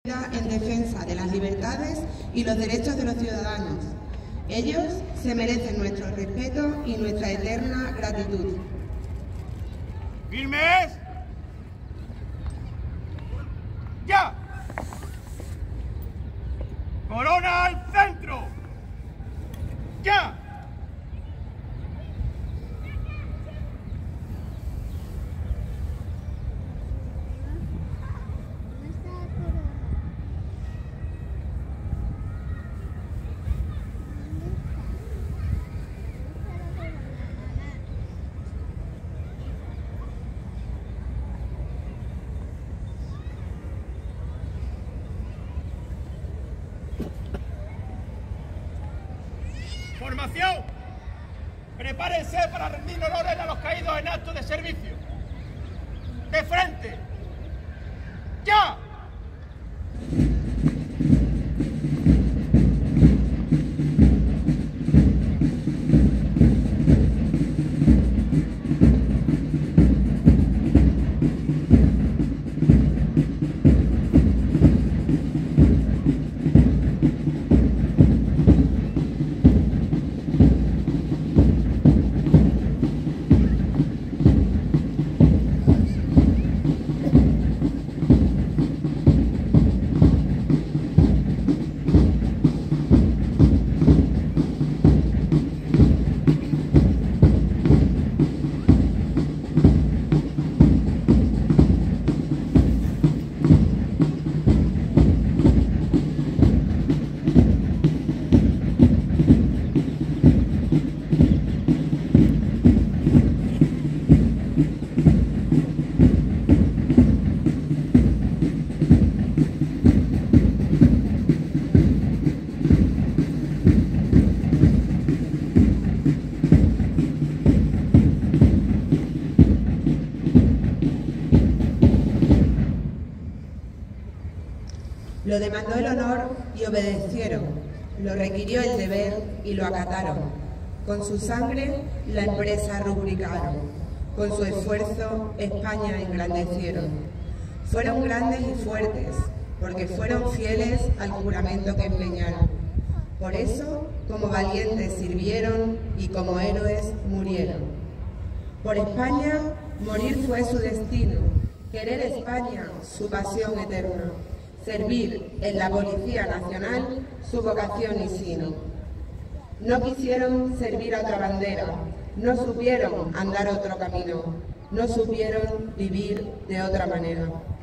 en defensa de las libertades y los derechos de los ciudadanos. Ellos se merecen nuestro respeto y nuestra eterna gratitud. ¡Firmes! ¡Ya! ¡Corona al centro! ¡Ya! ¡Formación! ¡Prepárense para rendir honores a los caídos en acto de servicio! ¡De frente! ¡Ya! Lo demandó el honor y obedecieron, lo requirió el deber y lo acataron. Con su sangre la empresa rubricaron, con su esfuerzo España engrandecieron. Fueron grandes y fuertes, porque fueron fieles al juramento que empeñaron. Por eso, como valientes sirvieron y como héroes murieron. Por España, morir fue su destino, querer España su pasión eterna. Servir en la Policía Nacional su vocación y sino. No quisieron servir a otra bandera, no supieron andar otro camino, no supieron vivir de otra manera.